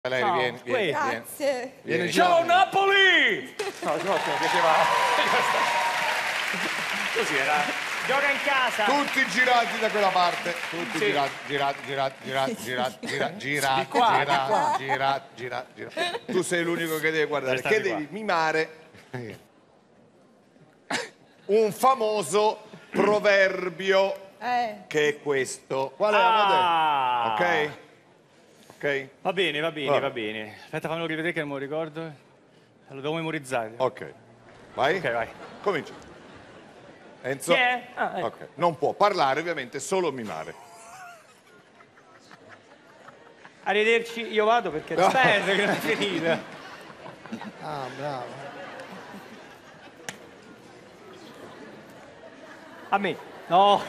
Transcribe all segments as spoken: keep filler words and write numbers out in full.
Lei Ciao, vieni, vieni, vieni. Grazie. Vieni. Ciao Napoli! No, no, mi piaceva. Così era. Gioca in casa. Tutti girati da quella parte. Tutti Sì. girati, girati, girati, girati, girati, girati, girati, Di qua, di girati, qua. girati, girati, girati. Tu sei l'unico che deve guardare, Resta che di devi qua. mimare un famoso proverbio Eh. che è questo. Qual è la moda? Ah. Ok? Ok? Va bene, va bene, Va. va bene. Aspetta, fammelo rivedere che non me lo ricordo. Lo devo memorizzare. Ok. Vai? Ok, vai. Comincia. Enzo? Chi è? Ah, ecco. Ok. Non può parlare, ovviamente, solo mimare. Arrivederci, io vado perché aspetta che non è finita. Ah, bravo. A me. No.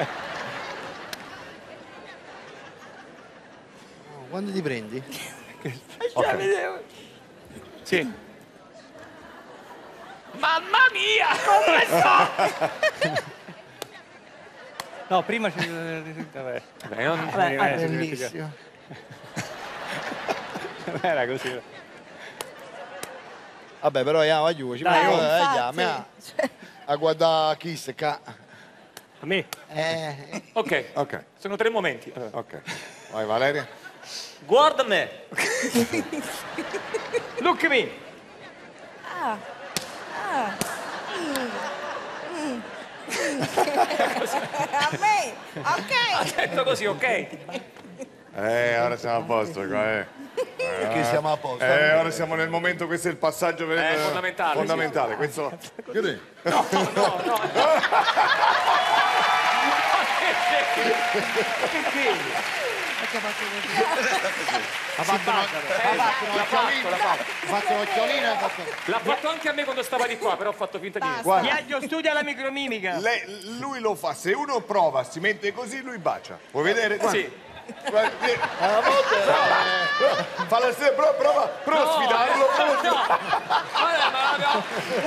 Quando ti prendi? Ok. Sì. Mamma mia, come sto? No, prima c'è... Vabbè. Vabbè, non... Vabbè, non- eh, bellissimo. Non era così. Vabbè, però io voglio, ci Dai, vado, oh. eh, infatti. già, a me a guardare chi se ca. A me? Eh, Ok, Ok. sono tre momenti. Ok. Vai Valeria. Guarda me. Look at me. Ah. Ah. Mm. Mm. Mm. A me. Ok. Detto così, ok? Eh, ora siamo a posto qua, eh. che siamo a posto. Eh, ora siamo nel momento, questo è il passaggio È fondamentale, fondamentale. Questo... Chiudi. Ha fatto una... L'ha fatto, l'ha fatto. Ho fatto l'occhiolino e ho fatto... L'ha fatto anche a me quando stava di qua, però ho fatto finta di niente. Basta. Guarda, Viaggio studia la micromimica. lei- lui lo fa, se uno prova, si mette così, lui bacia. Vuoi vedere? Guarda. Sì. Guarda, vieni. Fa la stessa, prova, prova, prova a sfidarlo. prova a sfidarlo. Vabbè, ma no.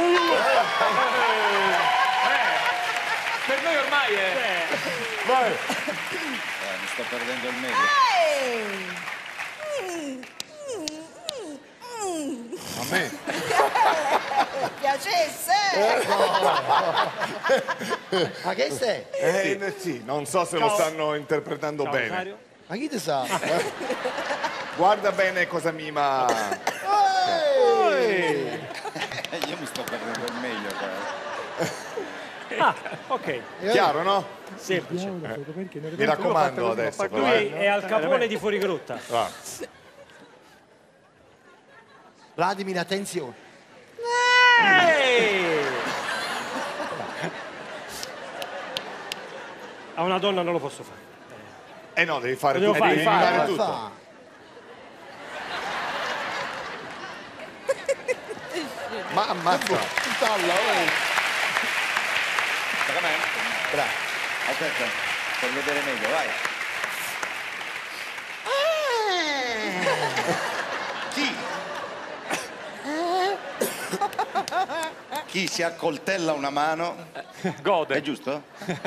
Eh, per noi ormai è... Vai. Mi sto perdendo il meglio. Ehi. Mm. Mm. Mm. A me? Piacesse. Ma che sei? Eh, sì, non so se lo stanno interpretando Ciao, bene. Rosario. Ma chi ti sa? Guarda bene cosa mima. Ehi! Io mi sto perdendo il meglio qua. Ah, ok. Chiaro, no? Semplice. Mi raccomando adesso, però, Lui eh. è al capone di fuorigrotta. Va. Vladimir, attenzione. Ehi! A una donna non lo posso fare. Eh no, devi fare Lo devo tutto, fare, devi fare, mimare Cosa tutto. fa? Ma ammazza. Talla, oh. Bravo. Aspetta, per vedere meglio, vai. Chi? Chi si accoltella una mano, è Gode. giusto?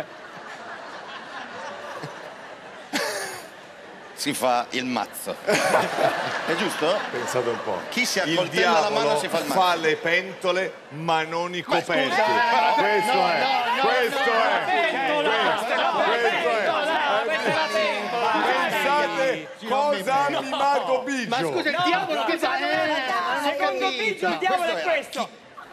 Si fa il mazzo. È giusto? Pensate un po'. Chi si Il accoltella la diavolo mano si fa il mazzo. fa le pentole, ma non i Ma coperti. scusa, eh, questo no, è, no, no, questo no, è, questo, questo è. Pensate cosa ha mimato Biggio. Ma scusa, il diavolo che fa? Eh, non ho Secondo capito. Biggio il diavolo è questo.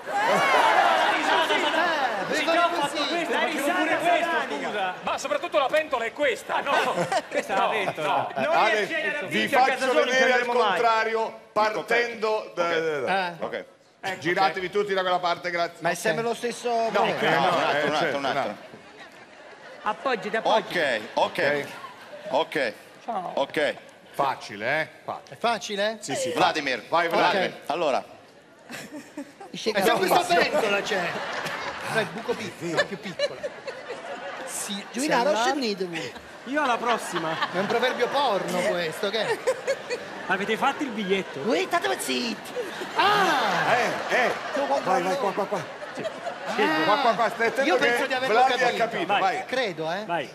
Eh, Sì, fai già ho così. fatto questo, facevo pure questo, scusa. Ma soprattutto la pentola è questa, no? Questa è la pentola. Noi a Adesso cena da vi Biggio a casa faccio soli vedere al prenderemo mai. contrario, partendo da... da- da- Ok. Giratevi tutti da quella parte, grazie. Ma è sempre lo stesso... No, problema? eh, no, un altro, eh, un altro, certo, un altro. no. Appoggiati, appoggiati. Ok, ok, ok, ok. Facile, eh? Fa- È facile? Sì, sì. Vladimir, Vai, Vladimir. Ok, allora, C'è questa pentola c'è. Però il buco piccolo, più piccolo. Sì, Giovinaro, scendetevi. Io alla prossima. È un proverbio porno questo, che è? Avete fatto il biglietto? Voi state zitti. Ah! Eh, eh. Vai, vai, qua, qua, qua. Qua, qua, qua, stai attento Io che penso di averlo Vladi ha capito. capito, Vai. vai. Credo, eh. Vai.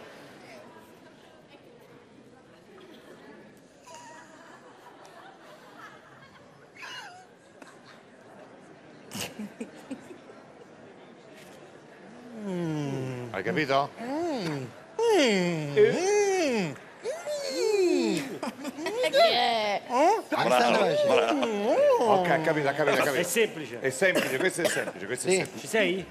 Hai capito? Che? Ok, ha capito, ha capito, ha È capito. semplice. È semplice, questo è semplice, questo è Sì. semplice. Ci sei?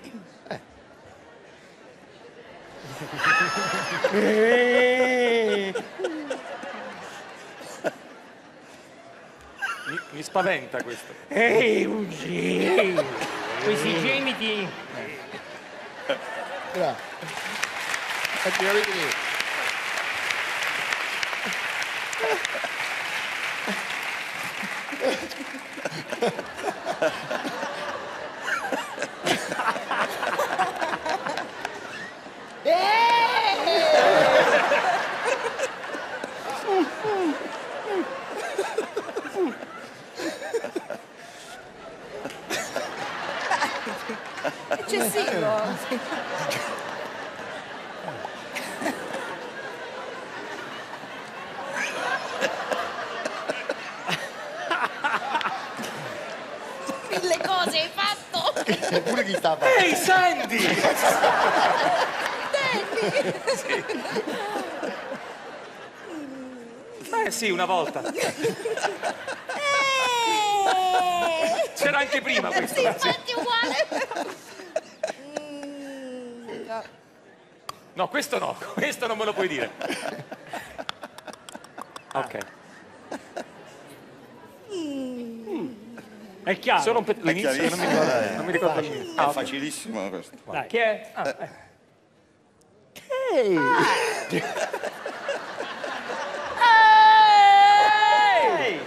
Mi, mi spaventa questo. Ehi, Ugi! Questi gemiti. Bravo. Praticamente lì. Eccessivo. Mille cose hai fatto. Eppure chi sta a fare? Ehi, Sandy! Eh sì, una volta. C'era anche prima questo. Sì, infatti uguale. No, questo no, questo non me lo puoi dire. Ok. È chiaro. Solo un pe- l'inizio che non mi ricordo, chiarissimo, non mi ricordo il È ah, ok. facilissimo questo. Dai. Chi è? Ah, eh. Ehi!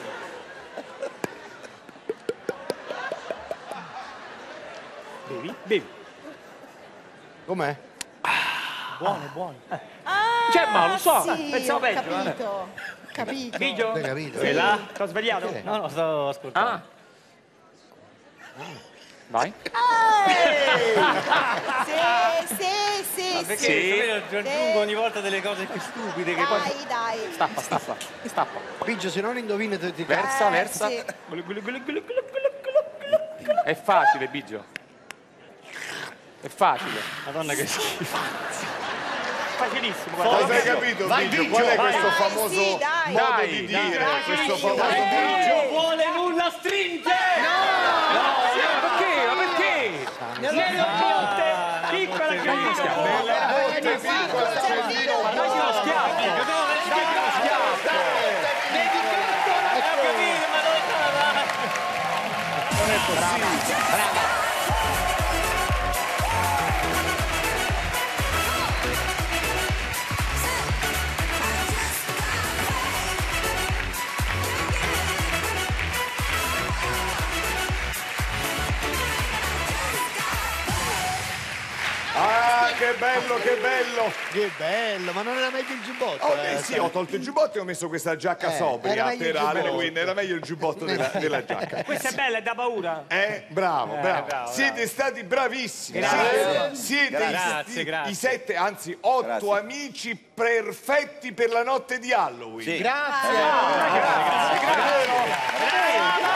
Bevi? Bevi. Com'è? Buono, buono. Ah, Cioè, ma lo so, sì, pensavo ho peggio, capito. Ho capito. Biggio? Hai capito? Sei là? Ti ho svegliato? Sì. No, no, sto ascoltando. Ah. Vai. Sì, sì, sì, Perché sì. Sì. io aggiungo ogni volta delle cose più stupide che poi... Dai, dai. Stappa, stappa, stappa. Biggio, se non indovina ti ti- Versa, Eh, versa. sì. È facile, Biggio. È facile. Madonna che schifo. Facilissimo, Cosa guarda. hai capito, Vai, Biggio? Biggio, Qual è vai. questo Dai, famoso sì, dai. modo Dai, di dai, dire? dai. Questo famoso Dai. Biggio? Vuole nulla stringe! No, ma perché? Ma perché? Nelle botte! Piccola Dai, che schiaffo. Botte piccola, Sandino, Ma dai uno schiaffo! Dai uno schiaffo! Ho capito, ma dove stava? non è possibile. Ah, che bello, che bello! Che bello, ma non era meglio il giubbotto? Oh, eh, eh, sì, ho tolto il giubbotto e ho messo questa giacca Eh, sobria era meglio per il giubbotto. Halloween, era meglio il giubbotto della, della giacca. Questa è bella, è da paura. Eh, bravo, bravo. bravo, Siete stati bravissimi. Grazie. Siete, siete i- Grazie, i, grazie. i sette, anzi otto Grazie. amici perfetti per la notte di Halloween. Grazie. Grazie, grazie.